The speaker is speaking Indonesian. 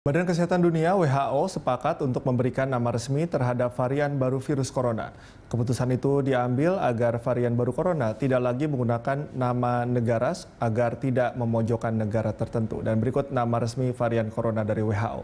Badan Kesehatan Dunia (WHO) sepakat untuk memberikan nama resmi terhadap varian baru virus corona. Keputusan itu diambil agar varian baru corona tidak lagi menggunakan nama negara agar tidak memojokkan negara tertentu. Dan berikut nama resmi varian corona dari WHO.